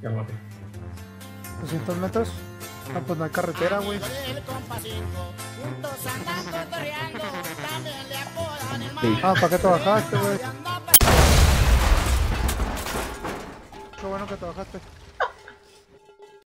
Ya maté. 200 metros. Ah, pues no hay carretera, güey. Sí. Ah, ¿para qué te bajaste, güey? Qué bueno que te bajaste.